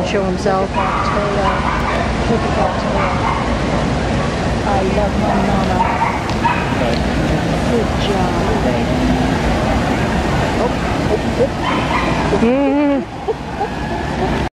show himself. Look at that tail. I love my mama. Good job, baby. Oh, oh, oh.